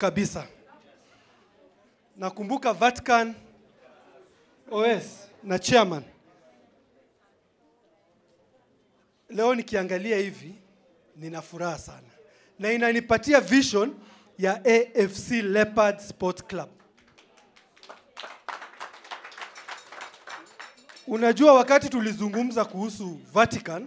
kabisa. Nakumbuka Vatican OS na chairman. Leo nikiangalia hivi nina furaha sana. Na inanipatia vision ya AFC Leopards Sport Club. Unajua wakati tulizungumza kuhusu Vatican,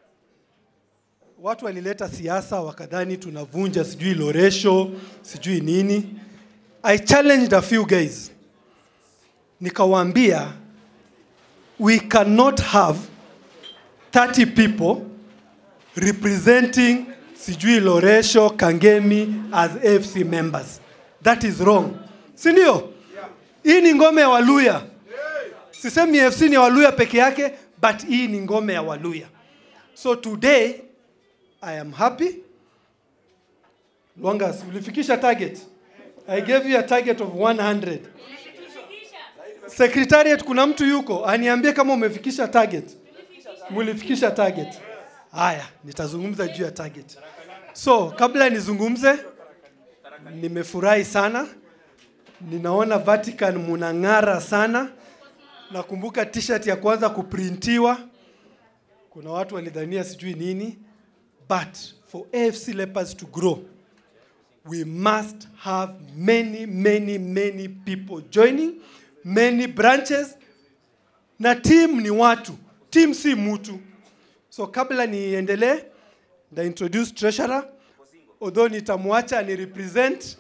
watu walileta siasa wakadhani tunavunja sijui Loresho, sijui nini. I challenged a few guys. Nikawaambia, we cannot have 30 people representing sijui Loresho, Kangemi as AFC members. That is wrong. Si ndio? Hii ni ngome ya Waluya. Sisemi AFC ni Waluya peke yake, but hii ni ngome ya Waluya. So today, I am happy. Lwangas, ulifikisha target. I gave you a target of 100. Secretariat kuna mtu yuko, aniambie kama umefikisha target. Mulifikisha target. Haya, nitazungumza juu ya target. So, kabla nizungumze, nimefurahi sana. Ninaona Vatican munang'ara sana. Nakumbuka t-shirt ya kwanza kuprintiwa. Kuna watu walidhania sijui nini. But for AFC Leopards to grow, we must have many people joining, many branches. Na team ni watu, team si mtu. So kabla niendelee, nda introduce treasurer, although nitamwacha ni represent.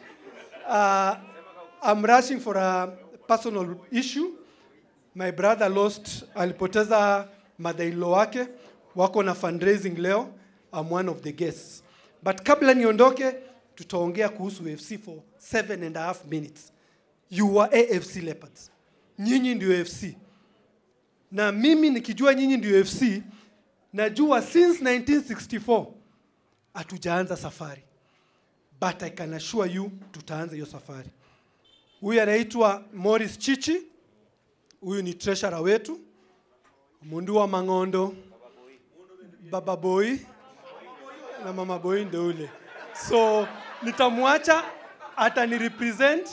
I'm rushing for a personal issue. My brother alipoteza mother-in-law wake, wako na fundraising leo. I'm one of the guests. But kabla niondoke, tutaongea kuhusu AFC for 7.5 minutes. You are AFC Leopards. Nyinyi ndio AFC. Na mimi nikijua nyinyi ndio AFC, najua since 1964, hatujaanza safari. But I can assure you, tutaanza hiyo safari. Huyu anaitwa Morris Chichi. Huyu ni treasurer wetu. Mundu wa Mangondo. Baba Boy. Na Mama Boy ndio ule. So, nitamwacha atani represent.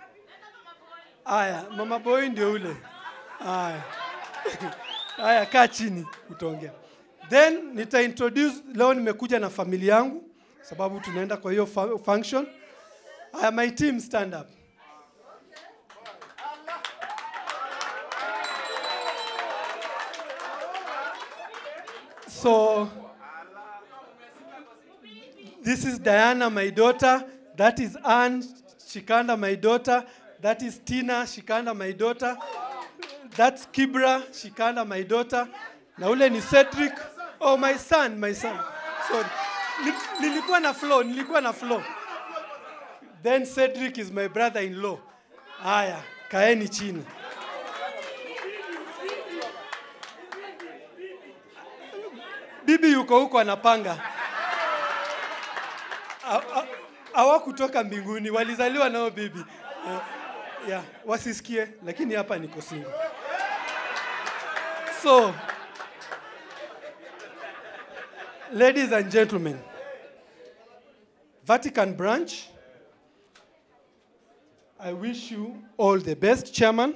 Aya, Mama Boy ndio ule. Aya. Aya, kaa chini utaongea. Then nita introduce, leo nimekuja na familia yangu sababu tunaenda kwa hiyo function. Aya, my team stand up. So, this is Diana, my daughter. That is Anne Shikanda, my daughter. That is Tina Shikanda, my daughter. That's Kibra Shikanda, my daughter. Na ule ni Cedric. Oh, my son. Sorry. Nilikuwa na flow. Then Cedric is my brother-in-law. Aya, kaeni chini. Bibi yuko huko anapanga. Hawakutoka mbinguni, walizaliwa nao bibi. Yeah, wasisikie, lakini hapa niko single. So, ladies and gentlemen, Vatican branch, I wish you all the best, chairman.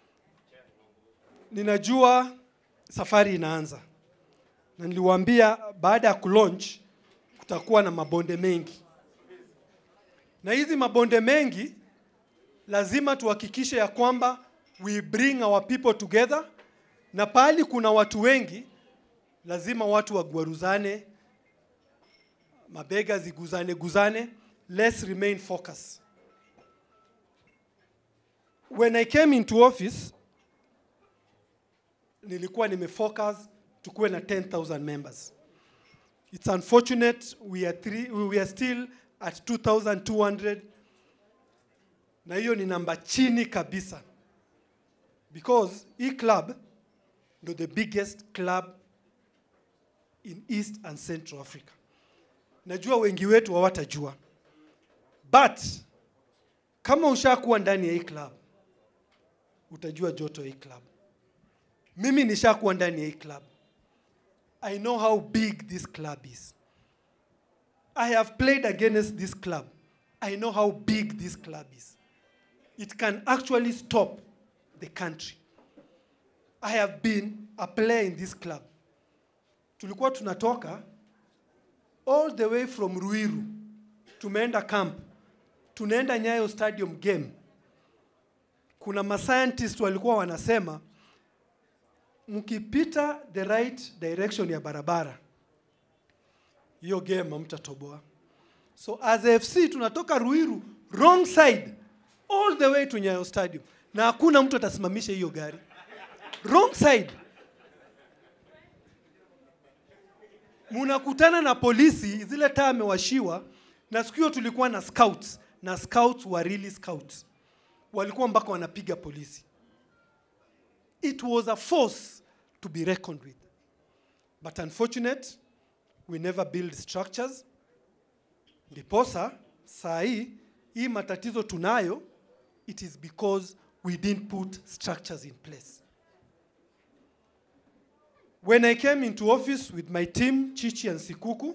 Ninajua safari inaanza. Na niliwaambia baada ya kulaunch kutakuwa na mabonde mengi. Na hizi mabonde mengi lazima tuhakikishe ya kwamba we bring our people together, na pali kuna watu wengi lazima watu wagwaruzane, mabega ziguzane. Let's remain focused. When I came into office, nilikuwa nimefocus tukuwe na 10,000 members. It's unfortunate we are still at 2,200. Na hiyo ni namba chini kabisa. Because hii club is the biggest club in East and Central Africa. Najua wengi wetu hawatajua. But kama ushakuwa ndani ya hii club, utajua joto ya hii club. Mimi nishakuwa ndani ya hii club. I know how big this club is. I have played against this club I know how big this club is. It can actually stop the country. I have been a player in this club. Tulikuwa tunatoka all the way from Ruiru, tumeenda camp, tunaenda Nyayo Stadium game. Kuna ma-scientists walikuwa wanasema, mkipita the right direction ya barabara, hiyo game hamtatoboa. So as FC tunatoka Ruiru, wrong side, all the way to Nyayo Stadium. Na hakuna mtu atasimamisha hiyo gari. Wrong side. Munakutana na polisi, zile taa amewashiwa, na siku hiyo tulikuwa na scouts, na scouts were really scouts. Walikuwa mpaka wanapiga polisi. It was a force to be reckoned with. But unfortunate, we never build structures. Ndiposa, saa hii matatizo tunayo, it is because we didn't put structures in place. When I came into office with my team, Chichi and Sikuku,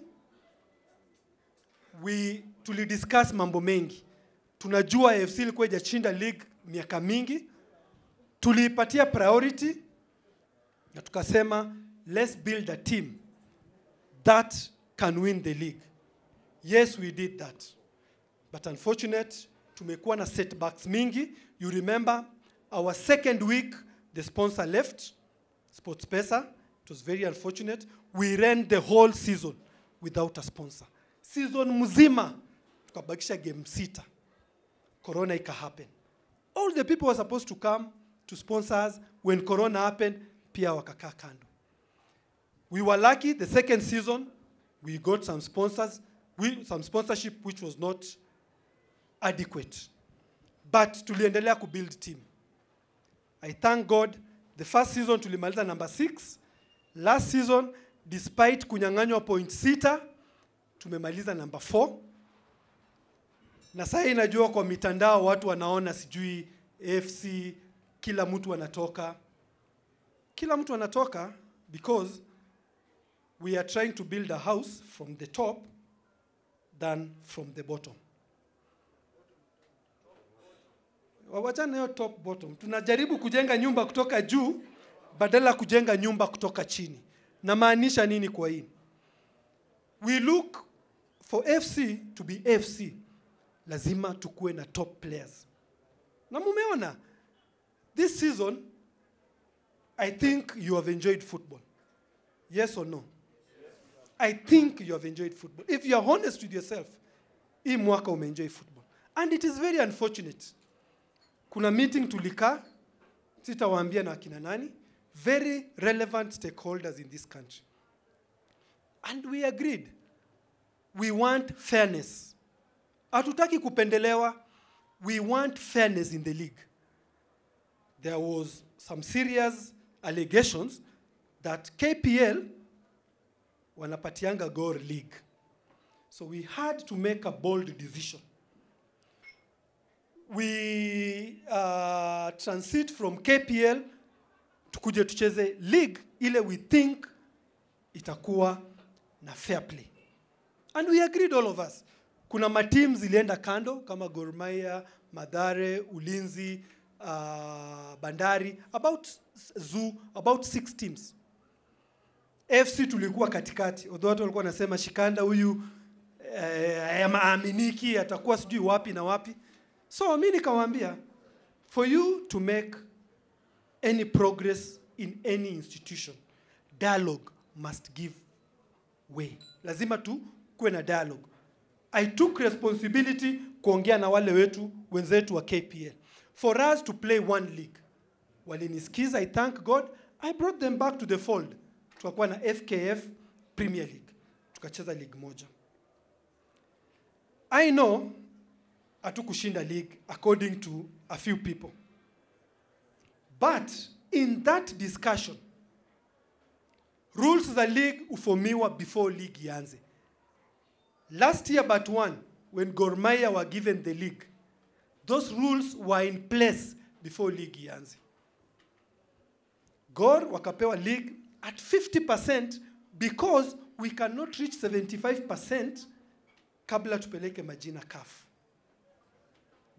tulidiscuss mambo mengi. Tunajua AFC ilikuwa haijashinda league miaka mingi. Tuliipatia priority na tukasema, let's build a team that can win the league. Yes, we did that. But unfortunate, tumekuwa na setbacks mingi. You remember, our second week, the sponsor left, SportsPesa. It was very unfortunate. We ran the whole season without a sponsor. Season mzima, tukabakisha game 6. Corona ika happen. All the people were supposed to come to sponsor us. When Corona happened, pia wakakaa kando. We were lucky, the second season, we got some sponsors, some sponsorship which was not adequate. But tuliendelea kubuild team. I thank God, the first season tulimaliza number 6. Last season, despite kunyang'anywa point 6, tumemaliza number 4. Na sasa inajua kwa mitandao watu wanaona sijui AFC, kila mtu anatoka. Kila mtu anatoka because we are trying to build a house from the top than from the bottom. Wawachana hiyo top bottom. Tunajaribu kujenga nyumba kutoka juu badala kujenga nyumba kutoka chini. Na maanisha nini kwa hii? We look for FC to be FC. Lazima tukue na top players. Na mumeona, this season, I think you have enjoyed football. Yes or no? Yes. I think you have enjoyed football. If you are honest with yourself, hii mwaka umeenjoy football. And it is very unfortunate. Kuna meeting tulika, sitawaambia na akina nani, very relevant stakeholders in this country. And we agreed. We want fairness. Hatutaki kupendelewa. We want fairness in the league. There was some serious allegations that KPL wanapatianga Gor League. So we had to make a bold decision. We transit from KPL tukuje tucheze league ile we think itakuwa na fair play. And we agreed, all of us. Kuna mateams zilienda kando kama Gor Mahia, Mathare, Ulinzi, Bandari, about 6 teams. FC tulikuwa katikati. Although watu walikuwa nasema Shikanda huyu aminiki atakuwa sijui wapi na wapi. So mimi nikawaambia, for you to make any progress in any institution, dialogue must give way. Lazima tu kuwe na dialogue. I took responsibility kuongea na wale wenzetu wa KPL. For us to play one league. Walinisikiza, I thank God, I brought them back to the fold. Tukakuwa na FKF Premier League. Tukacheza league moja. I know hatukushinda league according to a few people. But in that discussion, rules za league ufomiwa before league ianze. Last year but one, when Gor Mahia were given the league, those rules were in place before league ianze. Gor wakapewa league at 50% because we cannot reach 75% kabla tupeleke majina CAF.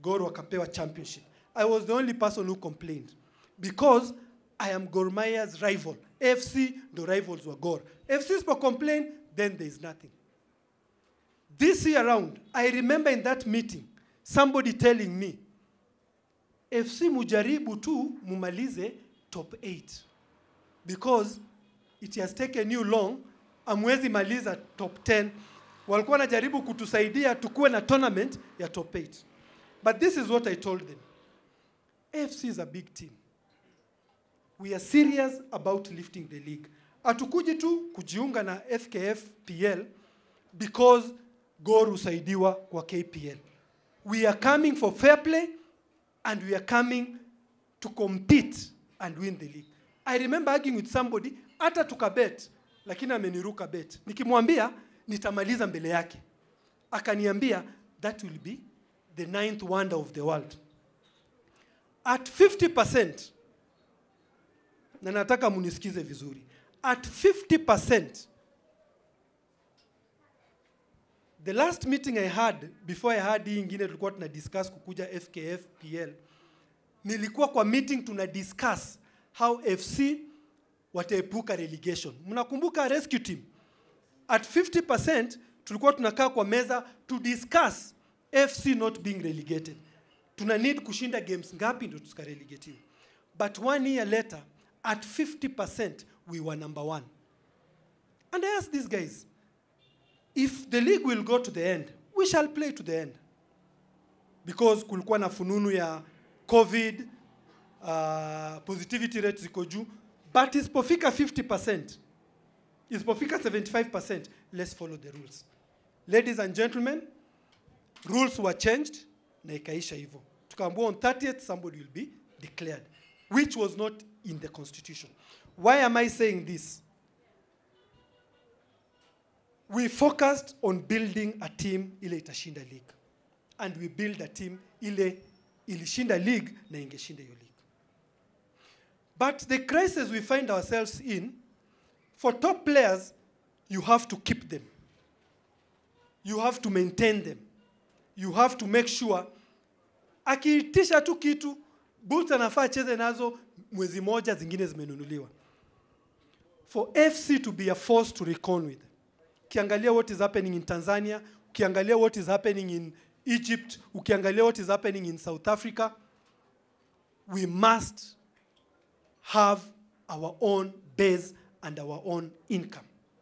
Gor wakapewa championship. I was the only person who complained because I am Gor Mahia's rival. AFC, the rivals were Gor. AFC is for complain, then there is nothing. This year around, I remember in that meeting, somebody telling me, FC mujaribu tu mumalize top 8. Because it has taken you long, amwezi maliza top 10. Walikuwa najaribu kutusaidia tukuwe na tournament ya top 8. But this is what I told them. AFC is a big team. We are serious about lifting the league. Hatukuji tu kujiunga na FKF PL because Gor usaidiwa kwa KPL. We are coming for fair play and we are coming to compete and win the league. I remember arguing with somebody, hata tukabet, lakini ameniruka bet. Nikimwambia, nitamaliza mbele yake. Akaniambia, that will be the 9th wonder of the world. At 50%, na nataka munisikize vizuri, at 50%, the last meeting I had, before I had hii ingine tulikuwa tunadiscuss kukuja FKF PL, nilikuwa kwa meeting tunadiscuss how FC wataepuka relegation. Mnakumbuka rescue team? At 50%, tulikuwa tunakaa kwa meza to discuss FC not being relegated. Tuna need kushinda games ngapi ndio tusikarelegative. But 1 year later, at 50%, we were number 1. And I asked these guys, if the league will go to the end, we shall play to the end. Because kulikuwa na fununu ya COVID, positivity rate ziko juu, but isipofika 50%, isipofika 75%, let's follow the rules. Ladies and gentlemen, rules were changed, na ikaisha hivyo. Tukaambiwa on 30th, somebody will be declared, which was not in the constitution. Why am I saying this? We focused on building a team ile itashinda league. And we build a team ile ilishinda league na ingeshinda hiyo league. But the crisis we find ourselves in, for top players, you have to keep them. You have to maintain them. You have to make sure, akiitisha tu kitu, boots anafaa cheze nazo mwezi moja zingine zimenunuliwa. For FC to be a force to reckon with, ukiangalia what is happening in Tanzania, ukiangalia what is happening in Egypt, ukiangalia what is happening in South Africa, we must have our own base and our own income.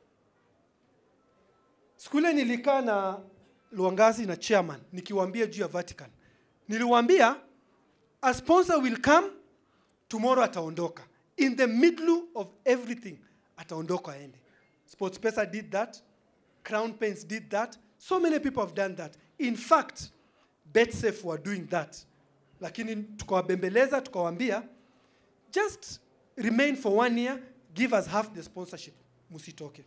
Skule nilikaa na Luangazi na chairman, nikiwaambia juu ya Vatican. Niliwaambia, a sponsor will come, tomorrow ataondoka. In the middle of everything, ataondoka aende. SportsPesa did that. Crown Paints did that. So many people have done that. In fact, BetSafe were doing that. Lakini tukawabembeleza, tukawaambia, just remain for 1 year, give us half the sponsorship. Musitoke.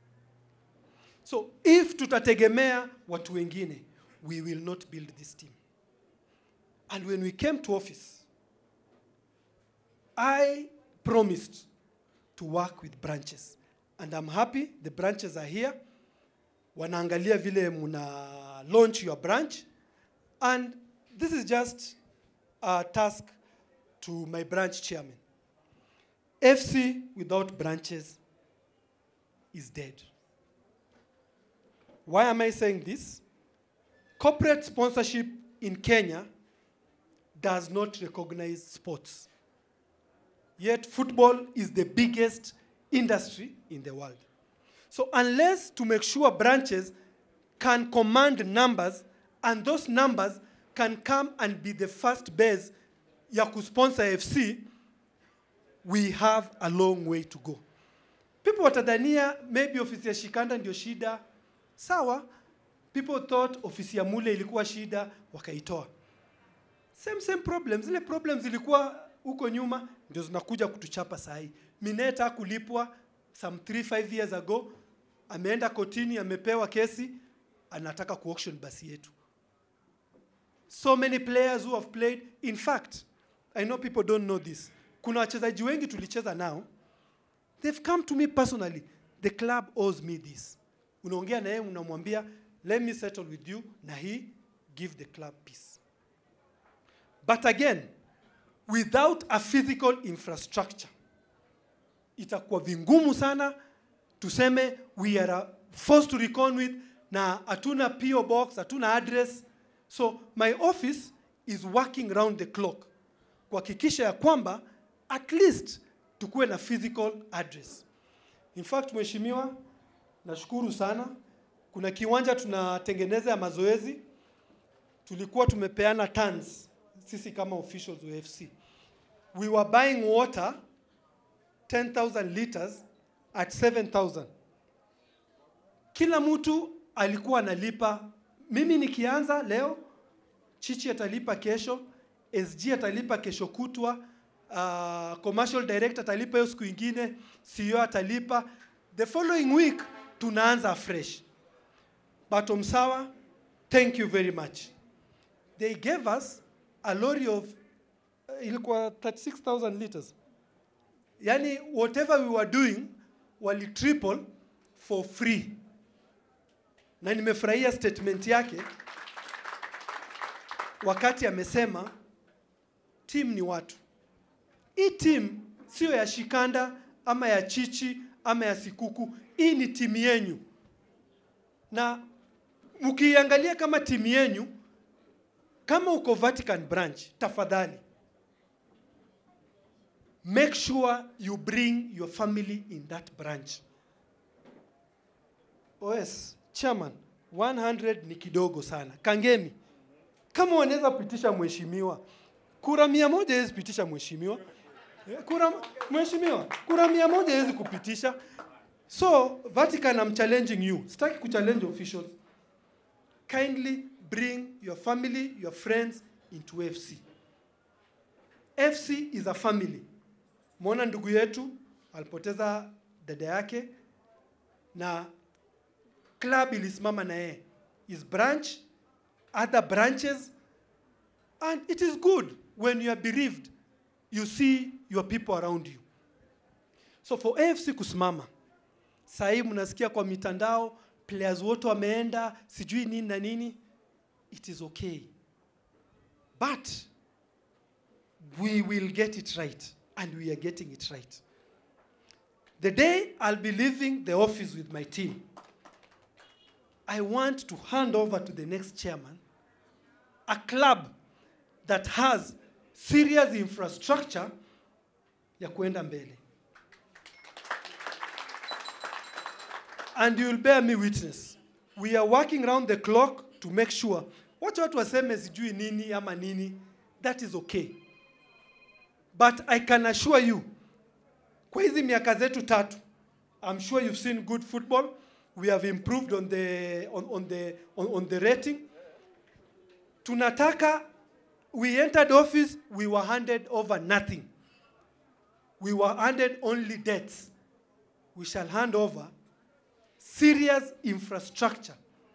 So if tutategemea watu wengine, we will not build this team. And when we came to office, I promised to work with branches. And I'm happy the branches are here. Wanaangalia vile muna launch your branch. And this is just a task to my branch chairman. FC without branches is dead. Why am I saying this? Corporate sponsorship in Kenya does not recognize sports. Yet football is the biggest industry in the world. So unless to make sure branches can command numbers, and those numbers can come and be the first base ya kusponsor FC, we have a long way to go. People watadhania maybe ofisi ya Shikanda ndio shida. Sawa, people thought ofisi ya Mule ilikuwa shida, wakaitoa. Same problems. Zile problems zilikuwa huko nyuma, ndio zinakuja kutuchapa sahi. Mineta kulipwa some 3-5 years ago, ameenda kotini, amepewa kesi, anataka ku-auction basi yetu. So many players who have played. In fact, I know people don't know this. Kuna wachezaji wengi tulicheza nao, they've come to me personally. The club owes me this. Unaongea na yeye unamwambia, let me settle with you, na he give the club peace. But again, without a physical infrastructure, itakuwa vingumu sana tuseme we are forced to reckon with na hatuna PO box, hatuna address. So my office is working round the clock kuhakikisha ya kwamba at least tukuwe na physical address. In fact, mheshimiwa, nashukuru sana. Kuna kiwanja tunatengeneza ya mazoezi. Tulikuwa tumepeana tons sisi kama officials wa FC. We were buying water 10,000 liters at 7,000. Kila mtu alikuwa analipa. Mimi nikianza leo, Chichi atalipa kesho, SG atalipa kesho kutwa, commercial director atalipa hiyo siku ingine, CEO atalipa. The following week tunaanza fresh. But Omsawa, thank you very much. They gave us a lorry of ilikuwa 36,000 liters. Yani whatever we were doing, wali triple for free. Na nimefurahia statement yake wakati amesema team ni watu. Hii team sio ya Shikanda ama ya Chichi ama ya Sikuku. Hii ni timu yenu. Na mkiangalia kama timu yenu, kama uko Vatican branch, tafadhali make sure you bring your family in that branch. OS chairman, 100 ni kidogo sana. Kangemi, kama wanaweza pitisha mheshimiwa, kura 100 hawezi pitisha mheshimiwa. Kura 100 hawezi kupitisha. So Vatican, I'm challenging you. Sitaki kuchallenge officials. Kindly bring your family, your friends into FC. FC is a family. Mwana ndugu yetu alipoteza dada yake na club ilisimama na yeye. His branch, other branches, and it is good when you are bereaved, you see your people around you. So for AFC kusimama, sahi mnasikia kwa mitandao, players wote wameenda, sijui nini na nini, it is okay. But we will get it right, and we are getting it right. The day I'll be leaving the office with my team, I want to hand over to the next chairman a club that has serious infrastructure ya kuenda mbele. And you will bear me witness. We are working round the clock to make sure watu waseme sijui nini ama nini, that is okay. But I can assure you, kwa hizi miaka zetu 3, I'm sure you've seen good football. We have improved on the rating. Tunataka, we entered office, we were handed over nothing. We were handed only debts. We shall hand over serious infrastructure.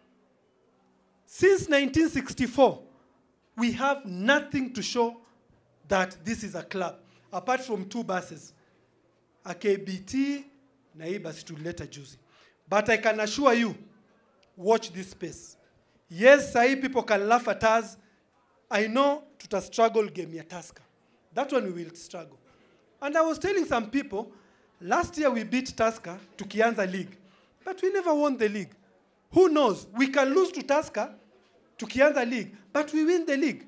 Since 1964, we have nothing to show that this is a club, apart from 2 buses, a KBT na hii basi tuleta juzi. But I can assure you, watch this space. Yes, sahi people can laugh at us. I know tuta struggle game ya Tusker. That one we will struggle. And I was telling some people, last year we beat Tusker tukianza league, but we never won the league. Who knows? We can lose to Tusker tukianza league, but we win the league.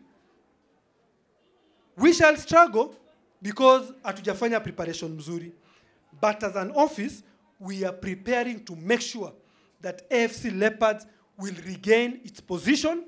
We shall struggle because hatujafanya preparation mzuri. But as an office, we are preparing to make sure that AFC Leopards will regain its position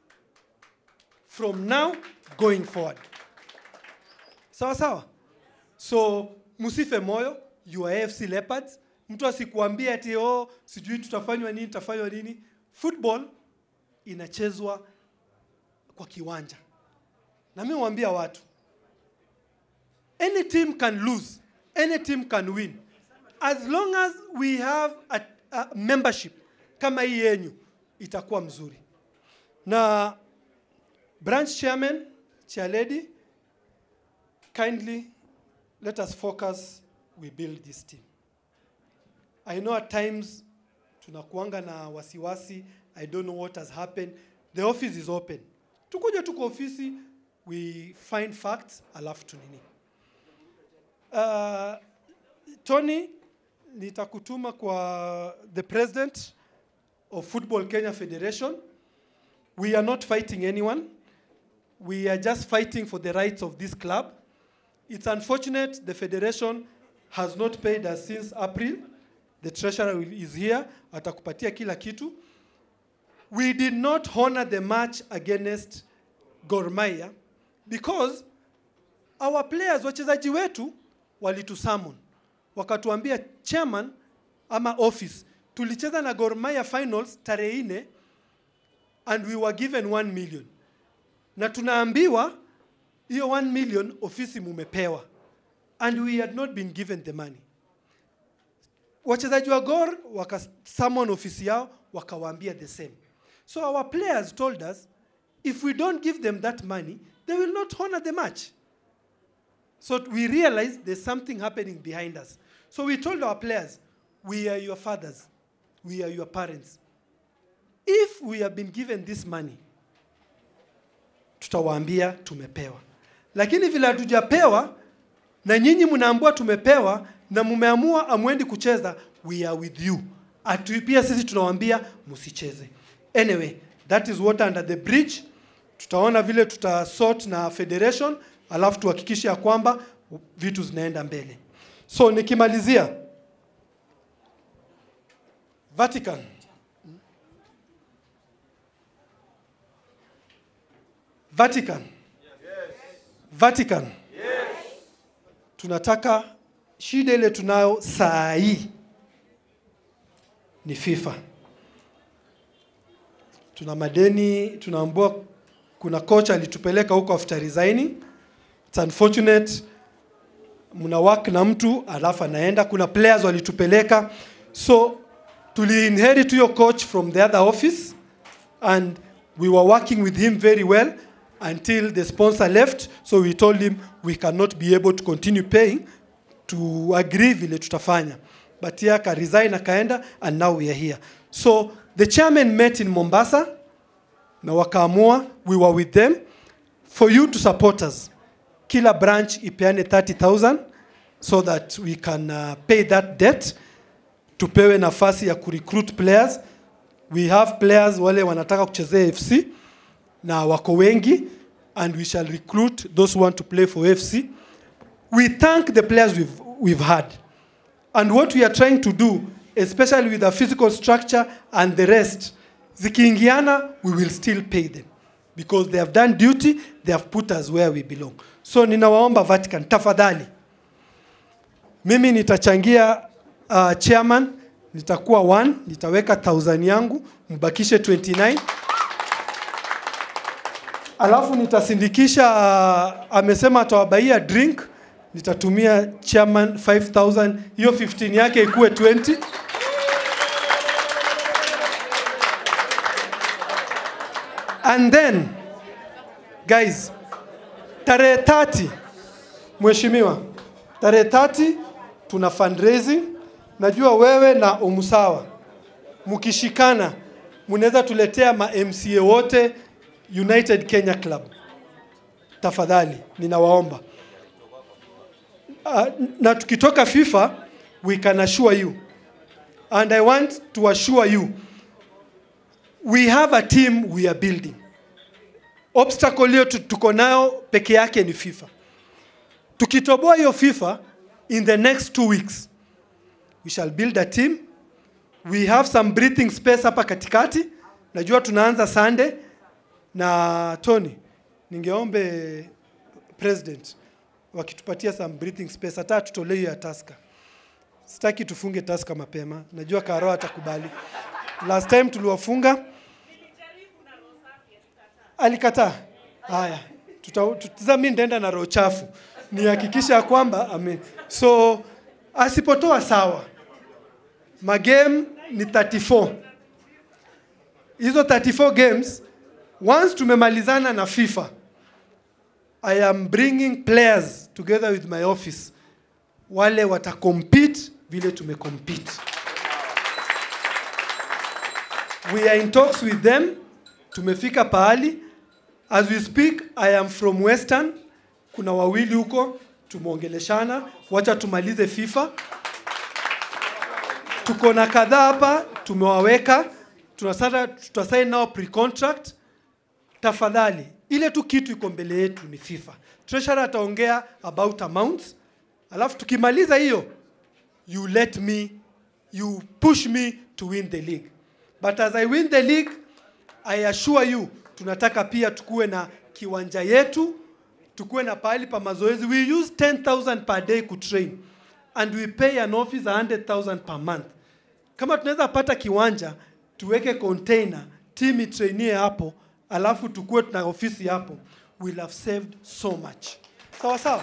from now going forward. Sawa sawa? So, musife moyo, you are AFC Leopards. Mtu asikuambia ati sijui tutafanywa nini. Football inachezwa kwa kiwanja. Na mimi huambia watu, any team can lose, any team can win. As long as we have a membership kama hii yenyu, itakuwa mzuri. Na branch chairman, chair lady, kindly let us focus, we build this team. I know at times tunakuanga na wasiwasi, I don't know what has happened. The office is open. Tukuja tuko ofisi, we find facts, alafu tunini. Tony, nitakutuma kwa the president of Football Kenya Federation. We are not fighting anyone. We are just fighting for the rights of this club. It's unfortunate the federation has not paid us since April. The treasurer is here, atakupatia kila kitu. We did not honor the match against Gor Mahia because our players, wachezaji wetu, walitusummon. Wakatuambia chairman ama office, tulicheza na Gor Mahia finals tarehe 4 and we were given 1 million. Na tunaambiwa hiyo 1 million ofisi mumepewa. And we had not been given the money. Wachezaji wa Gor wakasummon ofisi yao wakawaambia the same. So our players told us, if we don't give them that money, they will not honor the match. So we realized there's something happening behind us. So we told our players, we are your fathers, we are your parents. If we have been given this money, tutawaambia tumepewa. Lakini vile hatujapewa na nyinyi mnaambua tumepewa na mumeamua amwendi kucheza, we are with you. Pia sisi tunawaambia msicheze. Anyway, that is water under the bridge. Tutaona vile tutasort na federation, alafu tuhakikishe ya kwamba vitu zinaenda mbele. So nikimalizia, Vatican. Vatican. Yes. Vatican. Yes. Tunataka shida ile tunayo saa hii ni FIFA. Tuna madeni, tunaambua kuna coach alitupeleka huko after resigning. It's unfortunate. Muna work na mtu alafu anaenda, kuna players walitupeleka. So tuli inherit your coach from the other office and we were working with him very well until the sponsor left. So we told him we cannot be able to continue paying, to agree vile tutafanya. But he resign akaenda and now we are here. So the chairman met in Mombasa na wakaamua, we were with them, for you to support us. Kila branch ipeane 30,000 so that we can pay that debt. Tupewe nafasi ya kurecruit players. We have players wale wanataka kuchezea FC na wako wengi, and we shall recruit those who want to play for FC. We thank the players we've had. And what we are trying to do, especially with the physical structure and the rest, zikiingiana, we will still pay them. Because they have done duty, they have put us where we belong. So ninawaomba Vatican, tafadhali. Mimi nitachangia chairman, nitakuwa 1, nitaweka 1,000 yangu, mbakishe 29. Alafu nitasindikisha, amesema atawabaia drink, nitatumia chairman 5,000, hiyo 15 yake ikuwe 20. And then, guys, tarehe 30, mheshimiwa, tarehe 30, tuna fundraising. Najua wewe na Omusawa, mkishikana, mnaweza tuletea ma MCA wote United Kenya Club. Tafadhali, ninawaomba. Na tukitoka FIFA, we can assure you. And I want to assure you, we have a team we are building. Obstacle hiyo tuko nayo peke yake ni FIFA. Tukitoboa hiyo FIFA, in the next 2 weeks, we shall build a team. We have some breathing space hapa katikati. Najua tunaanza Sunday. Na Tony, ningeombe president wakitupatia some breathing space, hata tutolee ya Tusker. Sitaki tufunge Tusker mapema. Najua Karo atakubali. Last time tuliwafunga alikataa. Haya, tutazamini ndenda na roho chafu. Nihakikisha kwamba so asipotoa sawa. Magame ni 34. Hizo 34 games, once tumemalizana na FIFA, I am bringing players together with my office. Wale watacompete vile tumecompete. We are in talks with them. Tumefika pahali. As we speak, I am from Western. Kuna wawili huko, tumeongeleshana. Wacha tumalize FIFA. Tuko na kadhaa hapa, tumewaweka. Tutasign nao pre-contract. Tafadhali, ile tu kitu iko mbele yetu ni FIFA. Treasurer ataongea about amounts. Alafu tukimaliza hiyo, you push me to win the league. But as I win the league, I assure you, tunataka pia tukue na kiwanja yetu, tukue na pahali pa mazoezi. We use 10,000 per day to train. And we pay an office 100,000 per month. Kama tunaweza pata kiwanja, tuweke container, team itrainie hapo, alafu tukue na ofisi hapo, we'll have saved so much. Sawa sawa?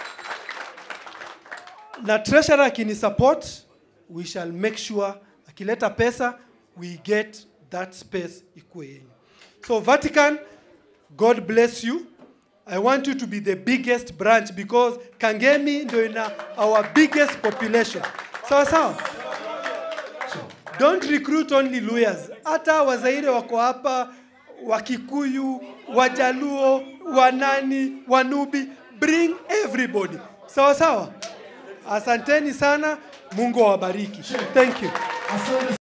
Na treasurer akini support, we shall make sure, akileta pesa, we get that space ikuwe yenyu. So Vatican, God bless you. I want you to be the biggest branch because Kangemi ndio ina our biggest population. Sawa sawa? Don't recruit only lawyers. Hata Wazaire wako hapa, Wakikuyu, Wajaluo, Wanani, Wanubi, bring everybody. Sawa sawa? Asanteni sana, Mungu awabariki. Thank you.